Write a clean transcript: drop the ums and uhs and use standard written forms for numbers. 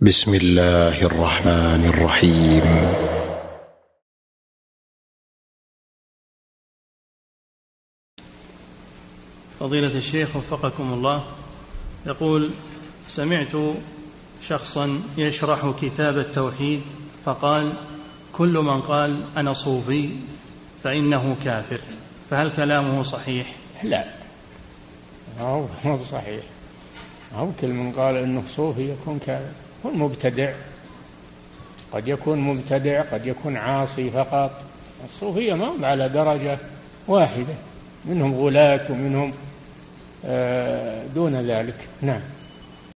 بسم الله الرحمن الرحيم. فضيلة الشيخ وفقكم الله، يقول: سمعت شخصا يشرح كتاب التوحيد فقال: كل من قال أنا صوفي فإنه كافر، فهل كلامه صحيح؟ لا، هو صحيح. هو كل من قال إنه صوفي يكون كافر. هو المبتدع قد يكون مبتدع، قد يكون عاصي فقط. الصوفية ما هم على درجة واحدة، منهم غلاة ومنهم دون ذلك. نعم.